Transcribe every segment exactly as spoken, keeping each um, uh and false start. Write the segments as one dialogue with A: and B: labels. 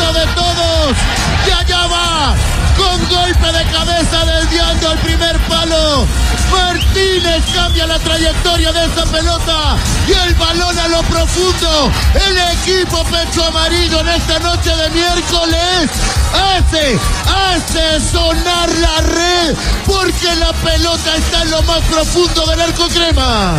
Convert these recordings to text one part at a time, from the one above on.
A: primero de todos. Y allá va, con golpe de cabeza desviando al primer palo. Martínez cambia la trayectoria de esta pelota y el balón a lo profundo. El equipo pecho amarillo en esta noche de miércoles hace, hace sonar la red porque la pelota está en lo más profundo del arco crema.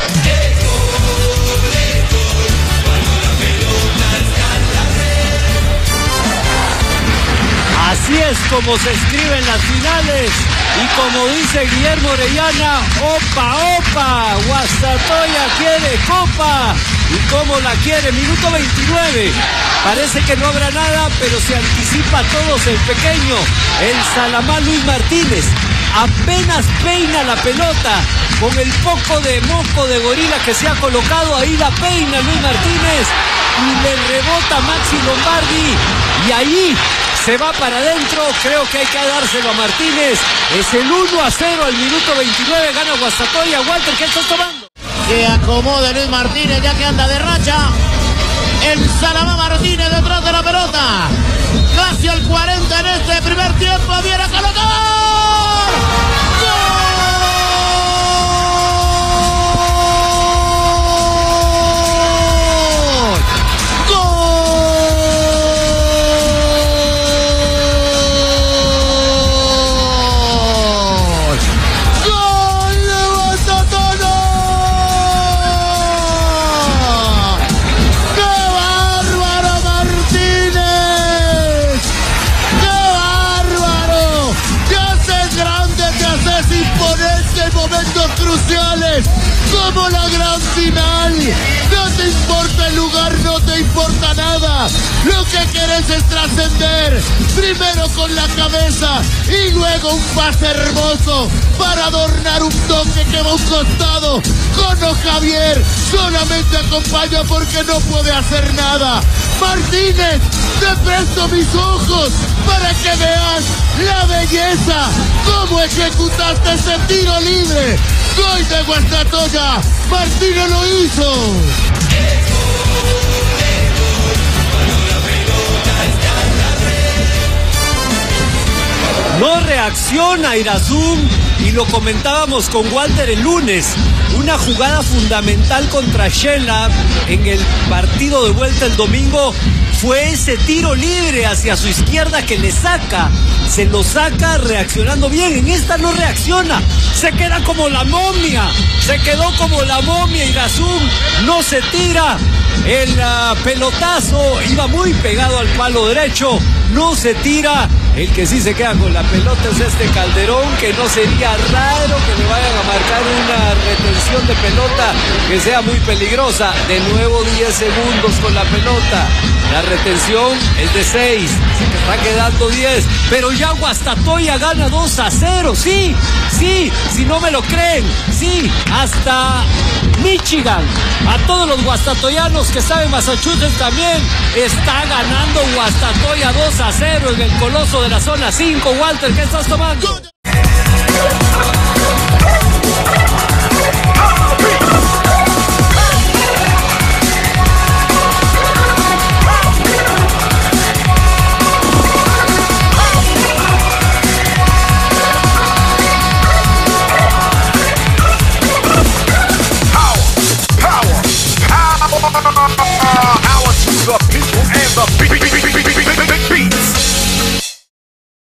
B: Así es como se escriben las finales y como dice Guillermo Orellana, opa, opa, Guastatoya quiere copa. ¿Y cómo la quiere? Minuto veintinueve. Parece que no habrá nada, pero se anticipa a todos el pequeño, el Salamá Luis Martínez. Apenas peina la pelota con el poco de moco de gorila que se ha colocado, ahí la peina Luis Martínez y le rebota Maxi Lombardi y ahí se va para adentro. Creo que hay que dárselo a Martínez. Es el uno a cero al minuto veintinueve, gana Guastatoya. Walter, ¿qué estás tomando?
A: Que acomode Luis Martínez ya que anda de racha. El Salamá Martínez detrás de la pelota. Casi al cuarenta en este primer tiempo. Viene a colocar. Cruciales como la gran final. No te importa el lugar, no te importa nada. Lo que quieres es trascender, primero con la cabeza y luego un pase hermoso para adornar un toque que va a un costado. Cono Javier solamente acompaña porque no puede hacer nada. Martínez, te presto mis ojos para que veas la belleza, cómo ejecutaste ese tiro libre. Gol de Guastatoya, Martínez lo hizo.
B: No reacciona Irazún y lo comentábamos con Walter el lunes. Una jugada fundamental contra Shela en el partido de vuelta el domingo fue ese tiro libre hacia su izquierda que le saca, se lo saca reaccionando bien. En esta no reacciona, se queda como la momia, se quedó como la momia Irazún, no se tira. El uh, pelotazo iba muy pegado al palo derecho, no se tira. El que sí se queda con la pelota es este Calderón, que no sería raro que le vayan a marcar una retención de pelota que sea muy peligrosa. De nuevo diez segundos con la pelota. La retención es de seis, se está quedando diez, pero ya Guastatoya gana dos a cero, sí, sí, si no me lo creen, sí, hasta Michigan, a todos los guastatoyanos que saben Massachusetts también, está ganando Guastatoya dos a cero en el Coloso de la zona cinco. Walter, ¿qué estás tomando?